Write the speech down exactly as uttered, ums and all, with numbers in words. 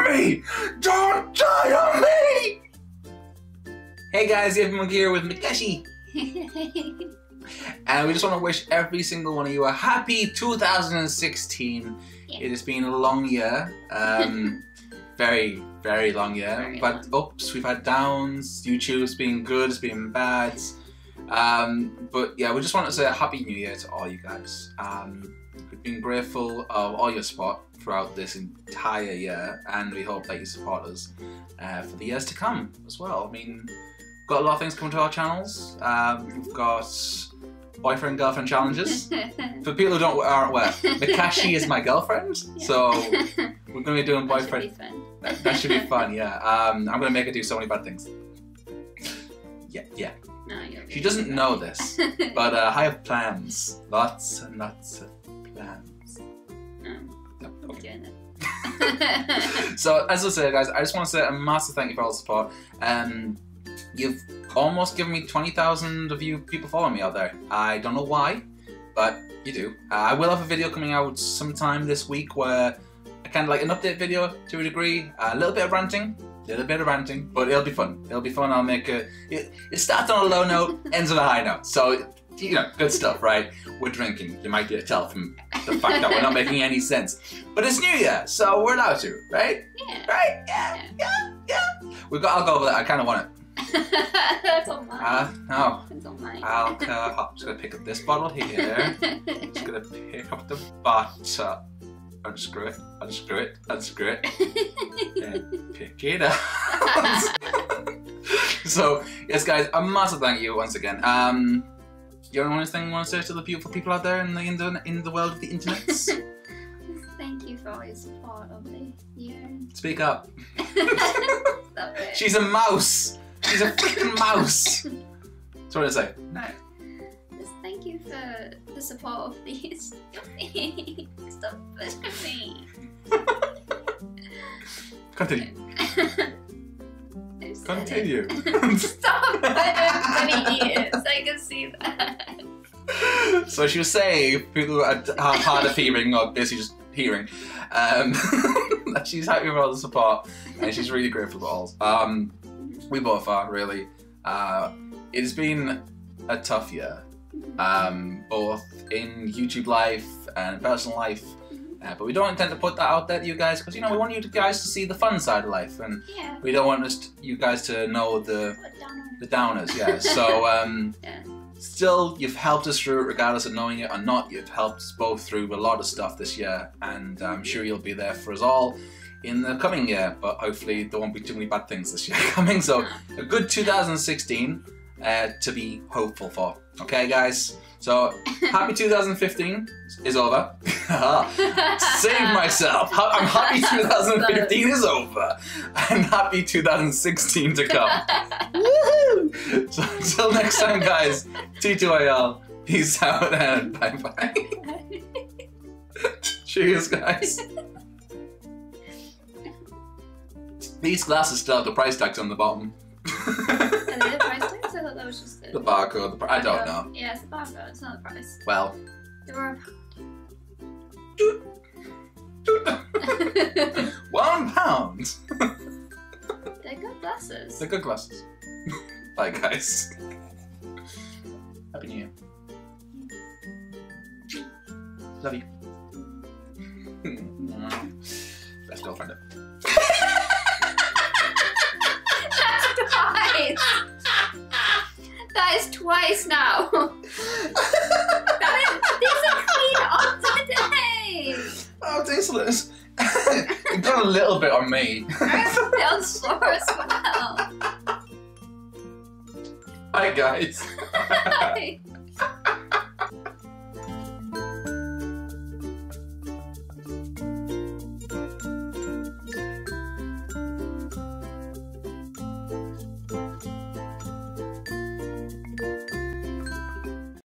me! Don't die on me! Hey guys, Evan here with Mikeshi. And we just want to wish every single one of you a happy two thousand sixteen. Yeah. It has been a long year. Um, very, very long year. Very but long. Ups, we've had downs. YouTube's been good, it's been bad. Um, but yeah, we just want to say a happy new year to all you guys. Um, we've been grateful of all your support throughout this entire year, and we hope that you support us uh, for the years to come as well. I mean, we've got a lot of things coming to our channels. Um, we've got boyfriend girlfriend challenges. For people who don't aren't aware, Mikeshi is my girlfriend, yeah. So we're going to be doing boyfriend. That should be fun. That, that should be fun, yeah. Um, I'm going to make her do so many bad things. Yeah, yeah. No, she doesn't know this, but uh, I have plans. Lots and lots of plans. Um, no, okay. doing it. So, as I say, guys, I just want to say a massive thank you for all the support. Um, you've almost given me twenty thousand of you people following me out there. I don't know why, but you do. Uh, I will have a video coming out sometime this week where I kind of like an update video to a degree, a little bit of ranting. A little bit of ranting, but it'll be fun. It'll be fun. I'll make a. It, it starts on a low note, ends on a high note. So, you know, good stuff, right? We're drinking. You might be able to tell from the fact that we're not making any sense. But it's New Year, so we're allowed to, right? Yeah. Right? Yeah, yeah, yeah. We've got. I'll go over that. I kind of want it. That's all mine. Uh, no. That's all mine. I'll. Uh, I'm just gonna pick up this bottle here. Just gonna pick up the butter. Unscrew it, unscrew it, unscrew it, and pick it up. So, yes guys, a massive thank you once again. Um, you have anything you want to say to the beautiful people out there in the, in the, in the world of the internet? Thank you for all your support over the year. Speak up. Stop it. She's a mouse! She's a freaking mouse! That's what I say. No. Just thank you for the support of these. Stop pushing me. Continue. Continue. Stop putting ears. I can see that. So she was saying, people who have hard of hearing, or basically just hearing, um, that she's happy with all the support, and she's really grateful to all. Um, we both are, really. Uh, it has been a tough year. Um, both in YouTube life and personal life, uh, but we don't intend to put that out there to you guys because, you know, we want you guys to see the fun side of life, and yeah. we don't want us to, you guys to know the the downers. Yeah. So um, yeah. Still, you've helped us through it, regardless of knowing it or not. You've helped us both through a lot of stuff this year, and I'm sure you'll be there for us all in the coming year. But hopefully, there won't be too many bad things this year coming. So a good two thousand sixteen uh, to be hopeful for. Okay, guys? So, happy two thousand fifteen is over. Save myself. I'm happy two thousand fifteen is over. And happy two thousand sixteen to come. Woohoo! So, until next time, guys, T two I L, peace out and bye-bye. Cheers, guys. These glasses still have the price tags on the bottom. Are they the price tags? I thought that was just the... The barcode, the pr I don't know. Yeah, it's the barcode, it's not the price. Well. They were a pound. One pound! They're good glasses. They're good glasses. Bye, guys. Happy New Year. Love you. Best girlfriend ever. That is twice now. That is, these are clean on today. Oh, tasteless. You've done a little bit on me. I'm still sore as well. Hi, guys. Hi.